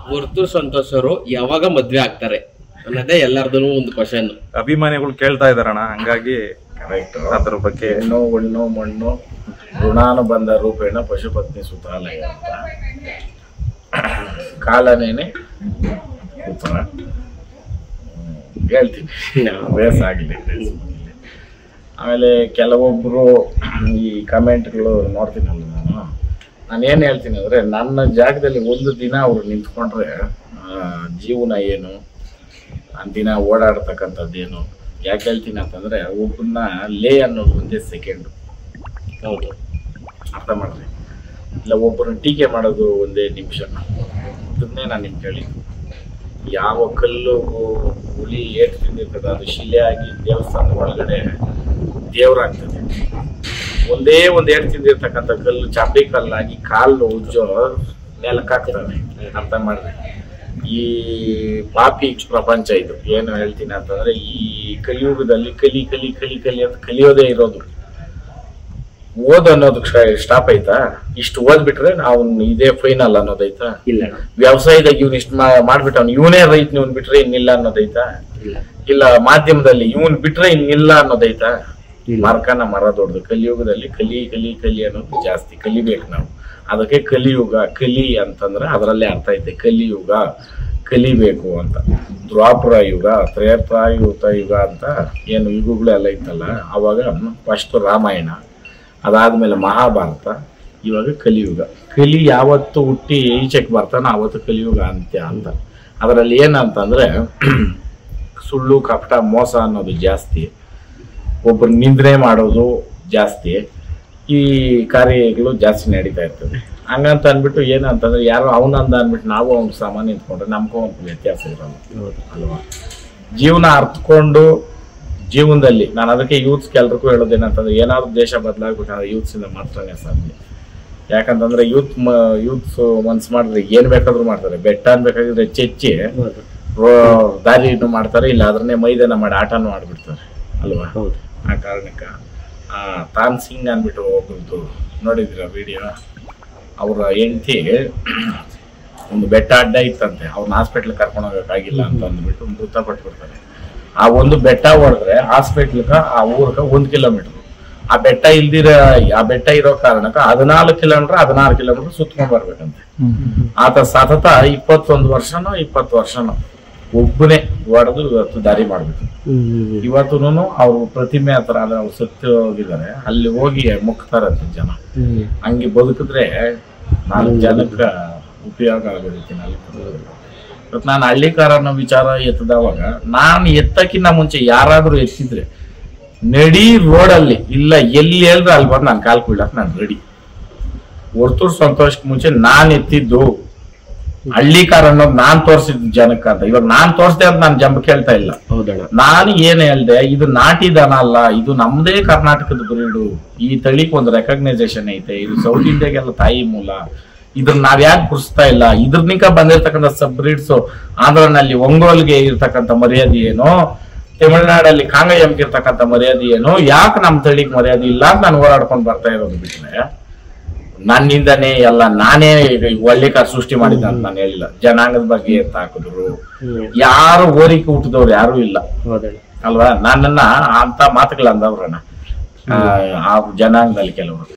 ವರ್ತೂರ್ ಸಂತೋಷ್ ಅವರು ಯಾವಾಗ ಮದ್ವೆ ಆಗ್ತಾರೆ ಅನ್ನೋದೇ ಎಲ್ಲಾರ್ದು ಒಂದು ಕ್ವಶನ್. ಅಭಿಮಾನಿಗಳು ಕೇಳ್ತಾ ಇದಾರಣ್ಣ, ಹಂಗಾಗಿ ಅದ್ರ ಬಗ್ಗೆ ಹೆಣ್ಣು ಒಣ್ಣು ಮಣ್ಣು ಋಣಾನುಬಂಧ ರೂಪೇಣ ಪಶುಪತ್ನಿ ಸುತಾಲಯ ಅಂತ ಕಾಲನೇನೆ ಉತ್ತರ ಹೇಳ್ತೀನಿ, ಅಭ್ಯಾಸ ಆಗಲಿ. ಆಮೇಲೆ ಕೆಲವೊಬ್ರು ಈ ಕಮೆಂಟ್ಗಳು ನೋಡ್ತೀನಲ್ಲ, ನಾನು ಏನು ಹೇಳ್ತೀನಿ ಅಂದರೆ, ನನ್ನ ಜಾಗದಲ್ಲಿ ಒಂದು ದಿನ ಅವರು ನಿಂತ್ಕೊಂಡ್ರೆ ಜೀವನ ಏನು, ದಿನ ಓಡಾಡ್ತಕ್ಕಂಥದ್ದೇನು. ಯಾಕೆ ಹೇಳ್ತೀನಿ ಅಂತಂದರೆ, ಒಬ್ಬನ್ನ ಲೇ ಅನ್ನೋದು ಒಂದೇ ಸೆಕೆಂಡು. ಹೌದು, ಅರ್ಥ ಮಾಡ್ರಿ. ಇಲ್ಲ ಒಬ್ಬರನ್ನ ಟೀಕೆ ಮಾಡೋದು ಒಂದೇ ನಿಮಿಷ. ಅದನ್ನೇ ನಾನು ನಿಮ್ಗೆ ಹೇಳಿದ್ದು, ಯಾವ ಕಲ್ಲು ಹುಳಿ ಏಟ್ ತಿಂದಿರ್ತದೆ ಅದು ಶಿಲೆ ಆಗಿ ದೇವಸ್ಥಾನದ ಒಳಗಡೆ ದೇವರಾಗ್ತದೆ. ಒಂದೇ ಒಂದು ಏಟ್ ತಿಂದಿರ್ತಕ್ಕಂಥ ಕಲ್ಲು ಚಾಪಡಿ ಕಲ್ಲಾಗಿ ಕಾಲು ಉಜ್ಜೋ ನೆಲಕ್ಕಾಗ್ತದೆ. ಅರ್ಥ ಮಾಡ್ರಿ. ಈ ಪಾಪಿ ಪ್ರಪಂಚ ಇದು. ಏನು ಹೇಳ್ತೀನಿ ಅಂತಂದ್ರೆ, ಈ ಕಲಿಯುಗದಲ್ಲಿ ಕಲಿ ಕಲಿ ಕಲಿ ಕಲಿ ಅಂತ ಕಲಿಯೋದೇ ಇರೋದು. ಓದ್ ಅನ್ನೋದು ಸ್ಟಾಪ್ ಐತಾ? ಇಷ್ಟು ಓದ್ಬಿಟ್ರೆ ನಾವು ಇದೇ ಫೈನಲ್ ಅನ್ನೋದೈತಾ? ಇಲ್ಲ. ವ್ಯವಸಾಯದಾಗ ಇವ್ನ ಇಷ್ಟು ಮಾಡ್ಬಿಟ್ಟ ಇವನೇ ರೈತ, ಇವ್ನ್ ಬಿಟ್ರೆ ಇನ್ನಿಲ್ಲ ಅನ್ನೋದೈತಾ? ಇಲ್ಲ. ಮಾಧ್ಯಮದಲ್ಲಿ ಇವನ್ ಬಿಟ್ರೆ ಇನ್ನಿಲ್ಲ ಅನ್ನೋದೈತಾ? ಮರಕನ ಮರ ದೊಡ್ಡದು. ಕಲಿಯುಗದಲ್ಲಿ ಕಲಿ ಕಲಿ ಕಲಿ ಅನ್ನೋದು ಜಾಸ್ತಿ. ಕಲಿಬೇಕು ನಾವು. ಅದಕ್ಕೆ ಕಲಿಯುಗ. ಕಲಿ ಅಂತಂದ್ರೆ ಅದರಲ್ಲೇ ಅರ್ಥ ಐತೆ. ಕಲಿಯುಗ ಕಲಿಬೇಕು ಅಂತ. ದ್ವಾಪರ ಯುಗ, ತ್ರೇತಾಯುತ ಯುಗ ಅಂತ ಏನು ಯುಗಗಳೆಲ್ಲ ಇತ್ತಲ್ಲ, ಅವಾಗ ಫಸ್ಟ್ ರಾಮಾಯಣ, ಅದಾದ್ಮೇಲೆ ಮಹಾಭಾರತ, ಇವಾಗ ಕಲಿಯುಗ. ಕಲಿ ಯಾವತ್ತು ಹುಟ್ಟಿ ಈಚೆಗೆ ಬರ್ತಾನ ಅವತ್ತು ಕಲಿಯುಗ ಅಂತ್ಯ ಅಂತ. ಅದರಲ್ಲಿ ಏನಂತಂದ್ರೆ, ಸುಳ್ಳು ಕಪಟ ಮೋಸ ಅನ್ನೋದು ಜಾಸ್ತಿ, ಒಬ್ಬರು ನಿಂದನೆ ಮಾಡೋದು ಜಾಸ್ತಿ, ಈ ಕಾರ್ಯಗಳು ಜಾಸ್ತಿ ನಡೀತಾ ಇರ್ತದೆ. ಹಂಗಂತ ಅಂದ್ಬಿಟ್ಟು ಏನಂತಂದ್ರೆ, ಯಾರೋ ಅವನಂದ ಅಂದ್ಬಿಟ್ಟು ನಾವು ಅವ್ನ ಸಾಮಾನ್ಯ ನಿಂತ್ಕೊಂಡ್ರೆ ನಮ್ಗೂ ಒಂದು ವ್ಯತ್ಯಾಸ ಇರೋದು ಅಲ್ವಾ? ಜೀವನ ಅರ್ಥಕೊಂಡು ಜೀವನದಲ್ಲಿ ನಾನು ಅದಕ್ಕೆ ಯೂತ್ಸ್ಗೆ ಎಲ್ರಿಗೂ ಹೇಳೋದೇನಂತಂದ್ರೆ, ಏನಾದ್ರು ದೇಶ ಬದಲಾಗ್ಬೇಕಂದ್ರೆ ಯೂತ್ಸಿಂದ ಮಾತ್ರನೇ ಸಾಧ್ಯ. ಯಾಕಂತಂದ್ರೆ ಯೂತ್ಸ್ ಮನ್ಸು ಮಾಡಿದ್ರೆ ಏನ್ ಬೇಕಾದ್ರೂ ಮಾಡ್ತಾರೆ. ಬೆಟ್ಟ ಅನ್ಬೇಕಾಗಿದ್ರೆ ಚೆಚ್ಚಿ ದಾರಿನೂ ಮಾಡ್ತಾರೆ, ಇಲ್ಲ ಅದನ್ನೇ ಮೈದಾನ ಮಾಡಿ ಆಟನೂ ಆಡ್ಬಿಡ್ತಾರೆ ಅಲ್ವಾ? ಆ ಕಾರಣಕ್ಕೆ ತಾನ್ ಸಿಂಗ್ ಅನ್ಬಿಟ್ಟು ಒಬ್ಬರದ್ದು ನೋಡಿದ್ರ ವಿಡಿಯೋ, ಅವರ ಹೆಂಡತಿ ಒಂದು ಬೆಟ್ಟ ಅಡ್ಡ ಇತ್ತಂತೆ, ಅವ್ರನ್ನ ಹಾಸ್ಪಿಟ್ಲ್ ಕರ್ಕೊಂಡು ಹೋಗಕ್ಕಾಗಿಲ್ಲ ಅಂತ ಅಂದ್ಬಿಟ್ಟು ಮೃತಪಟ್ಬಿಡ್ತಾರೆ. ಆ ಒಂದು ಬೆಟ್ಟ ಹೊಡೆದ್ರೆ ಹಾಸ್ಪಿಟ್ಲ್ಗ ಆ ಊರ್ಗ 1 ಕಿಲೋಮೀಟರ್. ಆ ಬೆಟ್ಟ ಆ ಬೆಟ್ಟ ಇರೋ ಕಾರಣಕ್ಕ 14 ಕಿಲೋಮೀಟರ್ 16 ಕಿಲೋಮೀಟರ್ ಸುತ್ಕೊಂಡ್ ಬರ್ಬೇಕಂತೆ. ಆತ ಸತತ 21 ವರ್ಷನೋ 20 ವರ್ಷನೋ ಒಬ್ಬನೇ ಹೊಡೆದು ಇವತ್ತು ದಾರಿ ಮಾಡ್ಬೇಕು. ಇವತ್ತೂನು ಅವ್ರು ಪ್ರತಿಮೆ ಹತ್ರ ಅವ್ರು ಸತ್ತು ಹೋಗಿದ್ದಾರೆ, ಅಲ್ಲಿ ಹೋಗಿ ಮುಕ್ತಾರಂತೆ ಜನ. ಹಂಗೆ ಬದುಕಿದ್ರೆ 4 ಜನಕ್ಕ ಉಪಯೋಗ ಆಗೋದಕ್ಕೆ. ಇವತ್ತು ನಾನು ಹಳ್ಳಿಕಾರ ಅನ್ನೋ ವಿಚಾರ ಎತ್ತದವಾಗ, ನಾನು ಎತ್ತಕ್ಕಿಂತ ಮುಂಚೆ ಯಾರಾದ್ರೂ ಎತ್ತಿದ್ರೆ ನಡಿ ರೋಡಲ್ಲಿ ಇಲ್ಲ ಎಲ್ಲಿ ಹೇಳಿದ್ರೆ ಅಲ್ಲಿ ಬಂದು ನಾನು ಕಾಲ್ ಬೀಳಕ್ ನಾನು ರೆಡಿ. ವರ್ತೂರ್ ಸಂತೋಷಕ್ಕೆ ಮುಂಚೆ ನಾನ್ ಎತ್ತಿದ್ದು ಹಳ್ಳಿಕಾರ ಅನ್ನೋದು ನಾನ್ ತೋರ್ಸಿದ್ ಜನಕ್ಕ ಅಂತ. ಇವಾಗ ನಾನ್ ತೋರ್ಸ್ದೆ ಅಂತ ನಾನು ಜಂಬ ಕೇಳ್ತಾ ಇಲ್ಲ. ನಾನು ಏನ್ ಹೇಳ್ದೆ, ಇದು ನಾಟಿ ದನ ಅಲ್ಲ, ಇದು ನಮ್ದೇ ಕರ್ನಾಟಕದ ಬ್ರೀಡು. ಈ ತಳಿಕ್ ಒಂದು ರೆಕಗ್ನೈಸೇಷನ್ ಐತೆ. ಇದು ಸೌತ್ ಇಂಡಿಯಾಗೆಲ್ಲ ತಾಯಿ ಮೂಲ. ಇದ್ರ ನಾವ್ ಯಾಕೆ ಗುರ್ಸ್ತಾ ಇಲ್ಲ? ಇದ್ರನಿಕ ಬಂದಿರ್ತಕ್ಕಂಥ ಸಬ್ ಬ್ರೀಡ್ಸ್ ಆಂಧ್ರನಲ್ಲಿ ಒಂಗೋಲ್ಗೆ ಇರ್ತಕ್ಕಂಥ ಮರ್ಯಾದೆ ಏನು, ತಮಿಳ್ನಾಡಲ್ಲಿ ಕಾಂಗಯ್ಯಂಗೆ ಇರ್ತಕ್ಕಂಥ ಮರ್ಯಾದೆ ಏನು, ಯಾಕೆ ನಮ್ ತಳಿಗ್ ಮರ್ಯಾದೆ ಇಲ್ಲ ಅಂತ ನಾನು ಓಡಾಡ್ಕೊಂಡು ಬರ್ತಾ ಇರೋದು ಬಿಟ್ರೆ, ನನ್ನಿಂದನೇ ಎಲ್ಲ ನಾನೇ ಒಳ್ಳೆಕಾರ ಸೃಷ್ಟಿ ಮಾಡಿದ್ದ ಅಂತ ನಾನು ಹೇಳಿಲ್ಲ. ಜನಾಂಗದ ಬಗ್ಗೆ ಎತ್ತ ಹಾಕಿದ್ರು, ಯಾರು ಓರಿಕೆ ಹುಟ್ಟಿದವ್ರು ಯಾರು ಇಲ್ಲ ಅಲ್ವಾ? ನನ್ನನ್ನ ಅಂತ ಮಾತುಗಳಂದವ್ರನ್ನ ಆ ಜನಾಂಗದಲ್ಲಿ ಕೆಲವರು